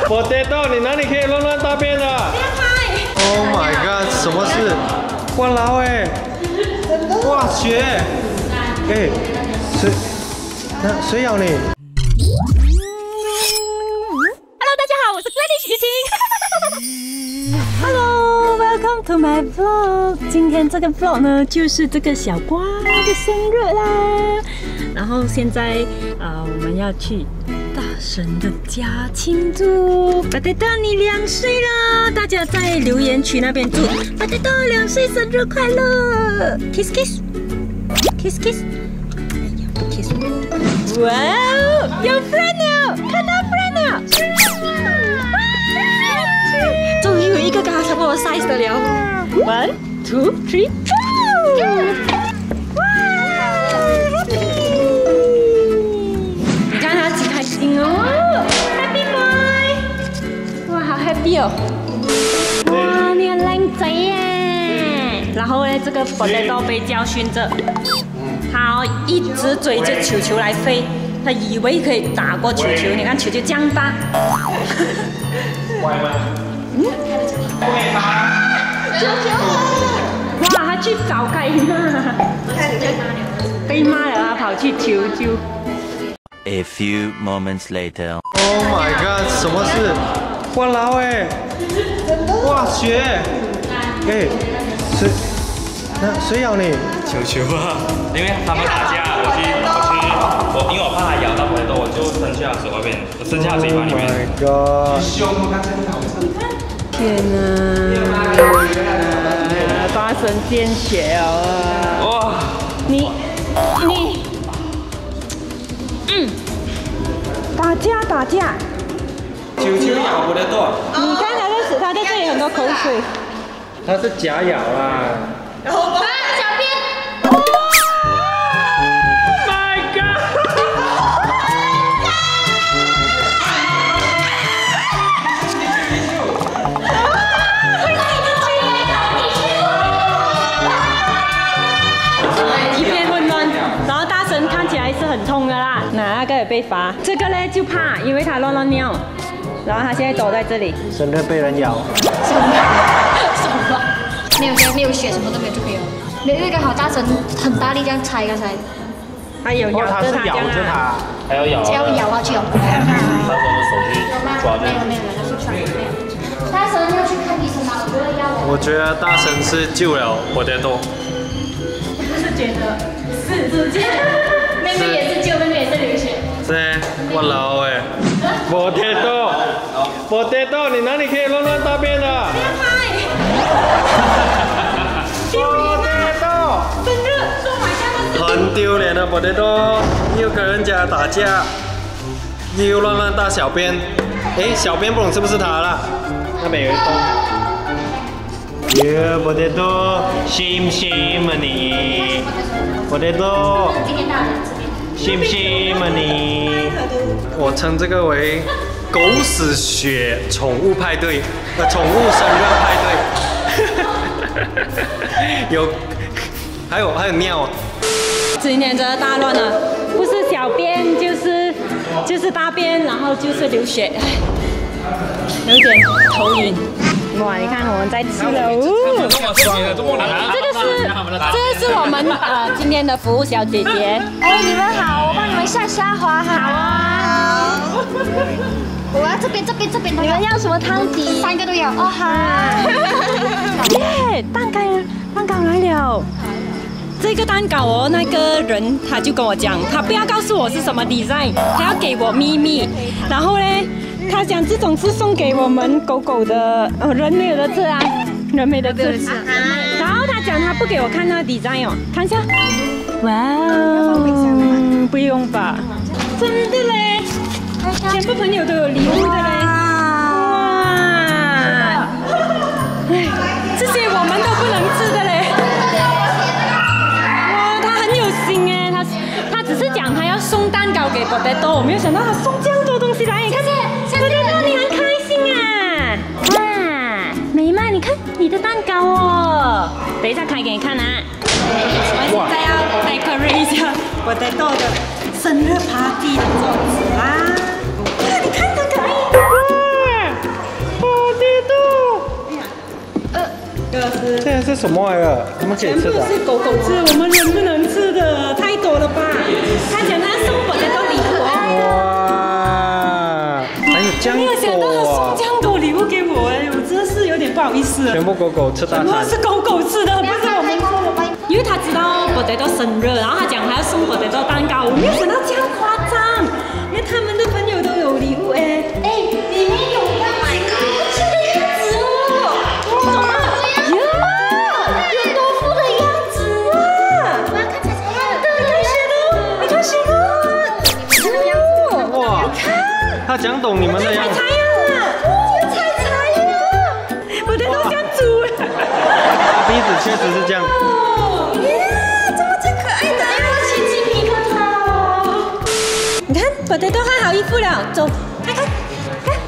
Potato， 你哪里可以乱乱大便的 ？Oh my god， 什么事？哇老哎！哇雪！哎，谁咬你 ？Hello， 大家好，我是 Gladys 雨晴。Hello，welcome to my vlog。今天这个 vlog 呢，就是这个小瓜的生日啦。然后现在我们要去大神的家庆祝。Potato， 你2岁了，大家在留言区那边祝 Potato 2岁生日快乐 ，kiss kiss kiss kiss。kiss。哇哦，有 friend 了，看到 friend 了。终于有一个跟他差不多 size 的了。1 2 3 go！ 哇 ，happy！ 你看他几开心哦 ，happy boy！ 哇，好 happy 哦！哇，你很靚仔耶！然後呢，這個 Potato 被教訓着，他一直追着球球來飛，他以為可以打過球球，你看球球這樣大。乖嗎？嗯。不給他。球球。哇，他去找該罵。被罵了，他跑去求救。 A few moments later. Oh my god， 什麼事？哇老哎！哇雪！哎，誰咬你？ 球球啊！因為他們打架，因為我怕他咬到Potato，我就伸下手外邊，伸下嘴巴裡面。 Oh my god！ 天哪！大神見血了啊！哇！你，打架！ 球球咬Potato。 你看他在死，他在这里很多口水。 他是假咬啦。 然后把小编。Oh my god！ 一片混乱，然后大神看起来是很痛的啦，那个也被罚。这个呢就怕，因为他乱尿，然后他现在躲在这里。 生日被人咬。 什么？没有血，什么都没有就可以了。那个好大声，很大力这样拆刚才。 他有咬着他， 还要咬。 要咬下去哦。 他的手去抓着。 没有，是穿没有。大神要去看医生吗？我觉得要。 我觉得大神是救了Potato。 我是觉得是直接。妹妹也是救，妹妹也是流血。 是，我老哎。Potato， 你哪里可以乱乱大便的？ 不要拍。 Potato， 生日说买下的。 很丢脸的Potato，又跟人家打架，又乱大小便。哎，小便不懂是不是他了？那边有一洞。Potato， 信不信嘛你 ？Potato， 信不信嘛你？我称这个为狗屎血宠物派对，宠物生日派对。有，还有尿。 今年真的大乱了，不是小便就是大便，然后就是流血，有点头晕。哇，你看我们在吃了，这是我们今天的服务小姐姐。 哎，你们好，我帮你们下滑好啊。我要这边。你们要什么汤底？3个都有。哦好。 耶，蛋糕来了。这个蛋糕哦，那个人他就跟我讲，他不要告诉我是什么 design， 他要给我秘密。然后呢，他讲这种是送给我们狗狗的，人没有的字啊，人没的字。然后他讲他不给我看那个 design 哦，看一下。哇哦，不用吧？真的嘞，全部朋友都有礼物的嘞。哇，这些我们都不能吃的嘞。他只是讲他要送蛋糕给Potato，我没有想到他送这样多东西来。你看，Potato你很开心啊！哇，美曼，你看你的蛋糕哦，等一下开给你看啊。我现在要decorate一下Potato的生日 party 的桌子啦。你看多可爱！哇， 什么来的？他们可以吃的。 是狗狗吃，我们人不能吃的，太多了吧？他讲他送我的礼物。 哇，还有这样没有想到他多送这样多礼物给我哎，我真的是有点不好意思。 全部狗狗吃大餐。 是狗狗吃的，不是我们吃的。因为他知道 potato 生日，然后他讲还要送 potato 蛋糕，我没有想到这样夸张，因为他们的朋友都有礼物哎。哎，里面有这个样子哦，哇，有豆腐的样子啊！我要看彩彩呀，对，你看谁的？ 哇，他讲懂你们的样子。 彩呀，有彩彩呀，我的都这样煮哎。 他鼻子确实是这样。 potato 换好衣服了，走，看看，看，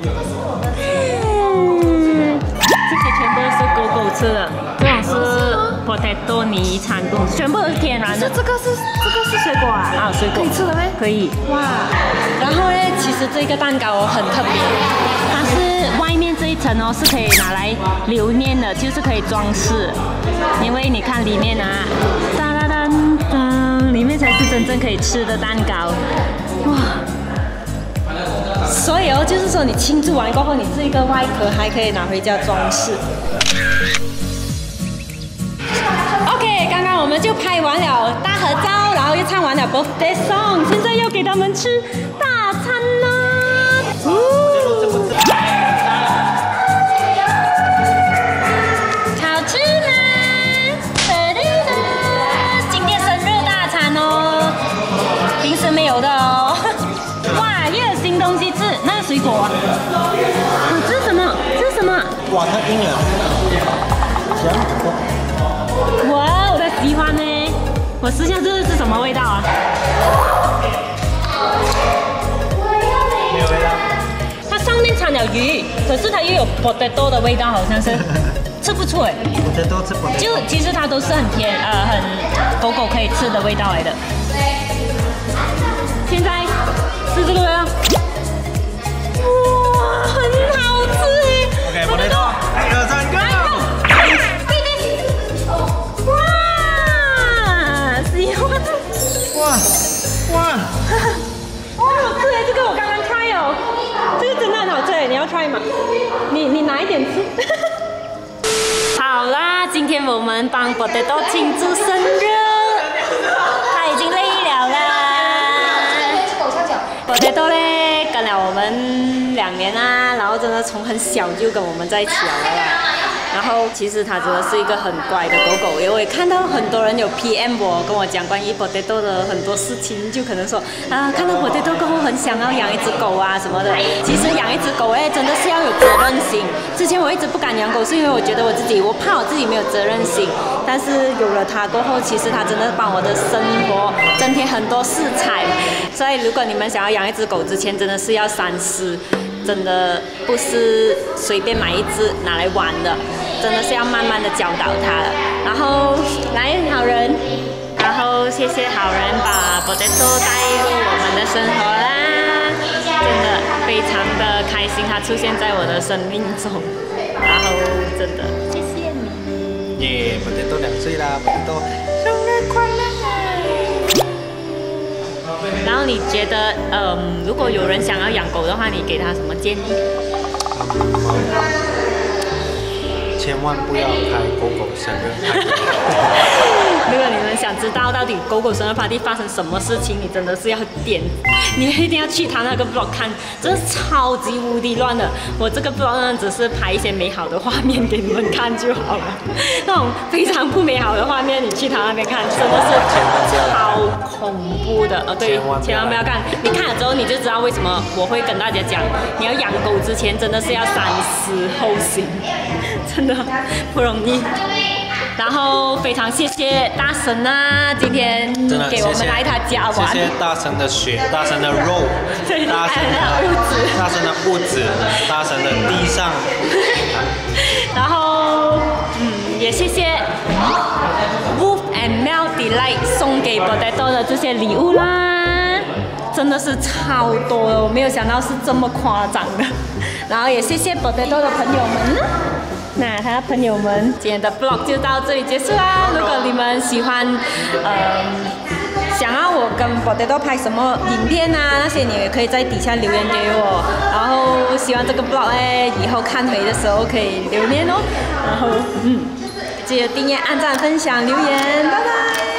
这些全部是狗狗吃的，这种是 potato 泥产品，全部都是天然的。这个是水果啊？啊，水果可以吃的吗？可以。哇，然后呢，其实这个蛋糕很特别，它是外面这一层哦是可以拿来留念的，就是可以装饰，因为你看里面啊，哒哒哒哒，里面才是真正可以吃的蛋糕。哇！所以哦，就是说你庆祝完过后，你这个外壳还可以拿回家装饰。OK， 刚刚我们就拍完了大合照，然后又唱完了 birthday song， 现在要给他们吃大餐了。好吃吗？今天生日大餐哦，平时没有的哦。哇，又有新东西吃，那个水果啊，这是什么？这是什么？ 哇，太硬了。 哇，我的喜欢呢。我试下这是什么味道啊？ 没有味道。 它上面掺了鱼，可是它又有 potato 的味道，好像是吃不出哎。 potato 吃 potato。 就其实它都是很甜，很狗狗可以吃的味道来的。现在是这个味道。哇，很好吃哎。 OK， potato， 1、2、3， go！ 哇，喜欢。 哇， 好好吃哎！这个我刚刚 try 哦，这个真的很好吃哎，你要 try 吗？你拿一点吃。好啦，今天我们帮 potato 庆祝生日，他已经累了啦。potato 嘞跟了我们2年啦，然后真的从很小就跟我们在一起了啦。然后其实它真的是一个很乖的狗狗，因为我也看到很多人有 PM 我跟我讲关于 potato 的很多事情，就可能说啊，看到 potato 过后很想要养一只狗啊什么的。其实养一只狗真的是要有责任心。之前我一直不敢养狗，是因为我觉得我怕我自己没有责任心。但是有了它过后，其实它真的帮我的生活增添很多色彩。所以如果你们想要养一只狗之前，真的是要三思。真的不是随便买一只拿来玩的，真的是要慢慢的教导它。然后来好人，然后谢谢好人把 potato 带入我们的生活啦，真的非常的开心，它出现在我的生命中。然后真的谢谢你。 耶，potato 2岁啦，potato生日快乐！ 然后你觉得，如果有人想要养狗的话，你给他什么建议？ 千万不要开狗狗生日派对。 如果你们想知道到底狗狗生日 party 发生什么事情，你真的是要你一定要去他那个 vlog 看，真的超级无敌乱的。我这个 vlog 呢，只是拍一些美好的画面给你们看就好了。那种非常不美好的画面，你去他那边看，真的是超恐怖的。对，千万不要看。你看了之后，你就知道为什么我会跟大家讲，你要养狗之前真的是要三思后行，真的不容易。然后非常谢谢大神啊，今天给我们来他家玩。 谢谢大神的血，大神的肉，大神的物质，大神的地上。 然后也谢谢 Wolf and Mel Delight 送给 potato 的这些礼物啦，真的是超多的，我没有想到是这么夸张的。然后也谢谢 potato 的朋友们。 那他朋友们，今天的 vlog 就到这里结束啦。如果你们喜欢，想要我跟 Potato 拍什么影片啊，那些你也可以在底下留言给我。然后希望这个 vlog 以后看回的时候可以留言哦。然后记得订阅、按赞、分享、留言，拜拜。